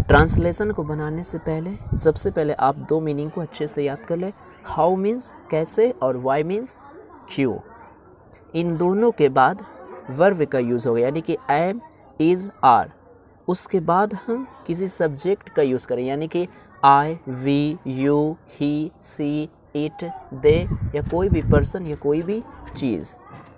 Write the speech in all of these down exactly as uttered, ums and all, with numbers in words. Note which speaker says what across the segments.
Speaker 1: Translation को बनाने से पहले सबसे पहले आप दो मीनिंग को अच्छे से याद कर लें। हाउ मीन्स कैसे और वाई मीन्स क्यों। इन दोनों के बाद वर्ब का यूज़ हो गया, यानी कि एम, इज़, आर। उसके बाद हम किसी सब्जेक्ट का यूज़ करें, यानी कि I, we, you, he, she, it, they, या कोई भी पर्सन या कोई भी चीज़।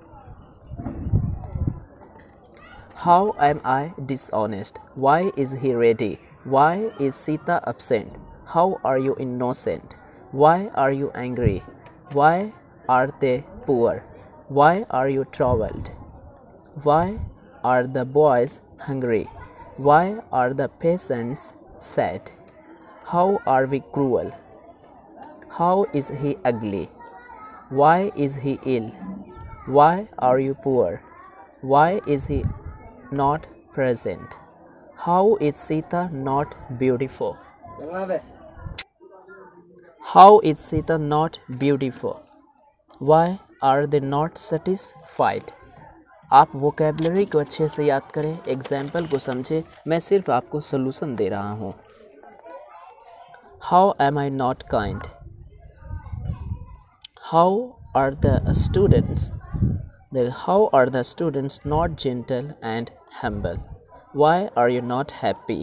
Speaker 1: How am I dishonest, why is he ready, why is Sita absent, how are you innocent, why are you angry, why are they poor, why are you travelled, why are the boys hungry, why are the peasants sad, how are we cruel, how is he ugly, why is he ill, why are you poor, why is he not present, how is Sita not beautiful, how is Sita not beautiful, why are they not satisfied। आप vocabulary को अच्छे से याद करें, example को समझें, मैं सिर्फ आपको सोल्यूशन दे रहा हूँ। How am I not kind, how are the students how are the students not gentle and humble, why are you not happy,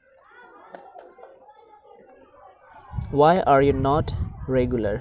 Speaker 1: why are you not regular,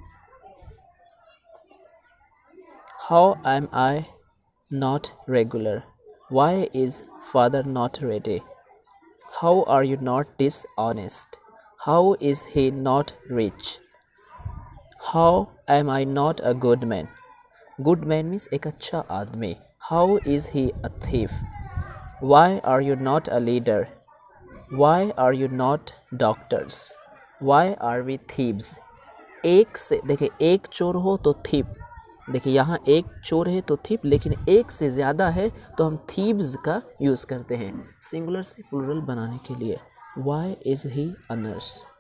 Speaker 1: how am I not regular, why is father not ready, how are you not dishonest, how is he not rich, how am I not a good man, good man means एक अच्छा आदमी, how is he a thief, why are you not a leader, why are you not doctors, why are we thieves। एक से देखिए, एक चोर हो तो thief, देखिए यहाँ एक चोर है तो थीप, लेकिन एक से ज़्यादा है तो हम थीव्स का यूज़ करते हैं सिंगुलर से प्लूरल बनाने के लिए। Why is he a nurse.